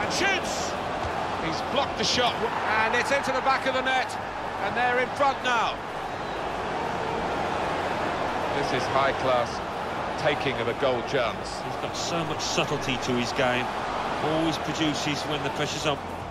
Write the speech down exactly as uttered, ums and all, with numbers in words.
And shoots! He's blocked the shot. And it's into the back of the net. And they're in front now. This is high-class taking of a goal chance. He's got so much subtlety to his game. Always produces when the pressure's on.